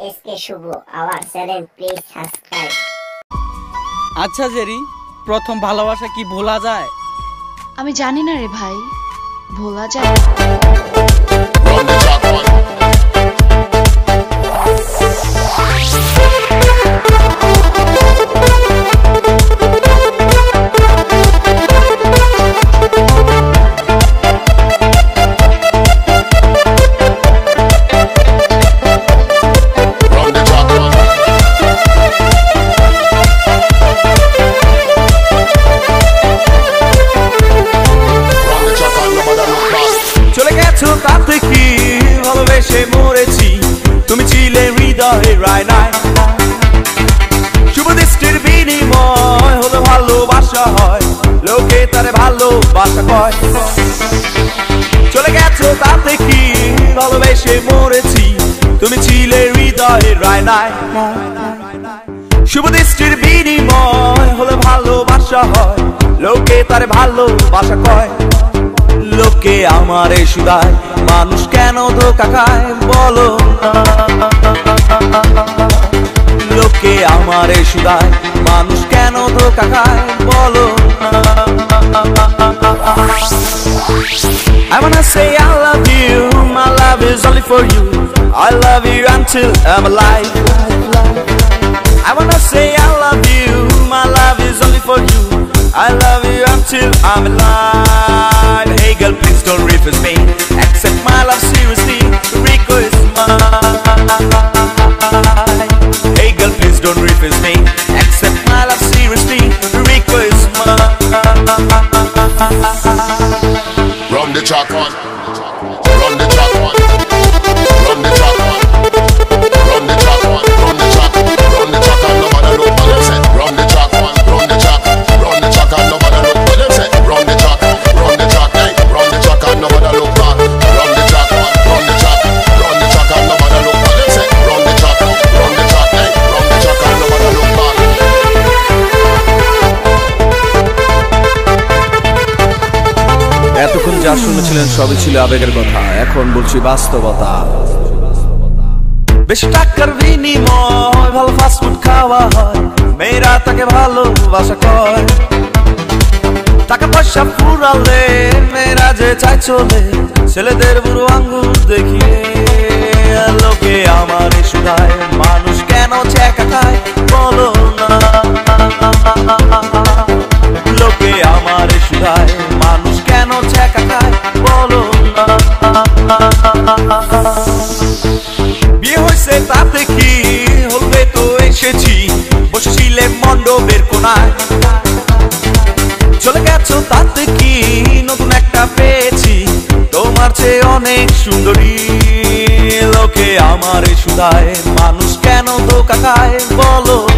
SK Shuvo our channel please subscribe. আচ্ছা Jerry, প্রথম ভালোবাসা কি ভোলা যায়? আমি জানি না রে ভাই, ভোলা যায়? চলে গেছো তাতে কি ভালোবেসে মরেছি, তুমি ছিলে হৃদয়ে রায় নাই। শুভ দৃষ্টির বিনিময় হলো ভালোবাসা হয়, লোকে তারে ভালোবাসা কয়। চলে গেছো তাতে কি ভালোবেসে মরেছি, তুমি ছিলে হৃদয়ে রায় নাই। শুভ দৃষ্টির বিনিময় হলো ভালোবাসা হয়, লোকে তারে ভালোবাসা কয়। লোকে আমারে শুধায় মানুষ কেন ধোঁকা খায় বলো, লোকে আমারে শুধায় মানুষ কেন ধোঁকা খায় বলো। I wanna say I love you, my love is only for you, I love you until I'm alive. I wanna say I love you, my love is only for you, I love you until I'm alive. Hey girl, please don't refuse me, accept my love seriously, request mine. Hey girl, please don't refuse me, accept my love seriously, request mine. Run the track one, run the track one, run the track one, run the track one, run the track, run the track and nobody look what them say. Run the track one, run the track, run the track and nobody look what them say. Run the track, hey, run the track and nobody look back. Run the track one, run the track, run the track and nobody look what them say. Run the track, hey, run the track and nobody look back. এতক্ষণ যা শুনেছিলেন সবই ছিল আবেগের কথা, এখন বলছি বাস্তবতা। বেশি টাকার বিনিময় ভালো ফাস্টফুড খাওয়া হয়, মেয়েরা তাকে ভালোবাসা কয়। টাকা পয়সা ফুরালে মেয়েরা যে চাই চলে, ছেলেদের বুড়ো আঙ্গুল দেখিয়ে। লোকে আমার শুধায় মানুষ কেন ছেঁকা খায় বলো না, লোকে আমার শুধায় মানুষ কেন ছেঁকা খায় বলো না। বিয়ে হয়েছে তাতে কি হলবে, তো এসেছি বসেছিলে মণ্ডপের কোনায়। চলে গেছো তাতে কি নতুন একটা পেয়েছি, তোমার চেয়ে অনেক সুন্দরী। লোকে আমার শুধায় মানুষ কেন ধোঁকা খায় বলো